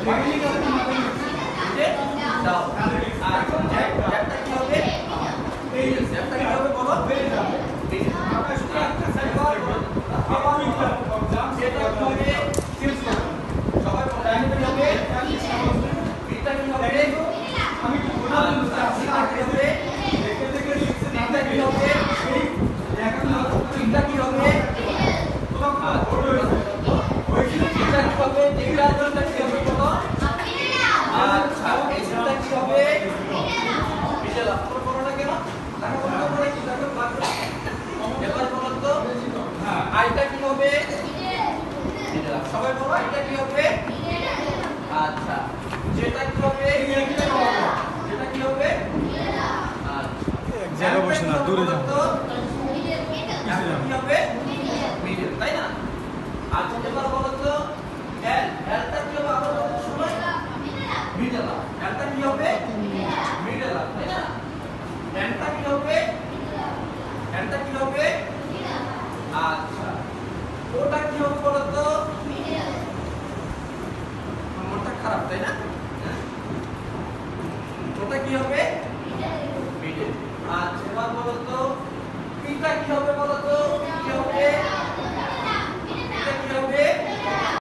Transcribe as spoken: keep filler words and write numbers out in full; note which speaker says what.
Speaker 1: যে দাও আর জ্যাকটা কি হবে এই জ্যাকটা কি হবে বলো বেড়ে যাবে আমরা শুধু একটা সাইড কভার করব আবার এক্সাম সেটা হবে চেঞ্জ করব সবাই বলে কি হবে এটা কি হবে আমি কি বলবো এটা কি হবে দেখে দেখে লিখতে এটা কি হবে এই এখন এটা কি হবে এটা কি হবে এটা জন্য কি হবে বলো আচ্ছা এটা কি হবে মিডল আপ করব না কেন দেখো বন্ধ করে কি দেখো ভাগ এবার বলো তো হ্যাঁ আইটা কি হবে মিডল আপ সবাই বলো এটা কি হবে আচ্ছা যেটা কি হবে এটা কি হবে যেটা কি হবে আচ্ছা এক জায়গায় বসে না দূরে যাও তো কি হবে মিডল তাই না আচ্ছা এবার বলো তো এল এলটা কি হবে আবার বলো সময় মিডল আপ এলটা কি হবে মিডল আপ তাই না এনটা কি হবে এনটা কি হবে আচ্ছা ওটা কি হবে বলো তো মিডল মনটা খারাপ তাই না ওটা কি হবে মিডল আচ্ছা এবার বলো তো এটা কি হবে বলো তো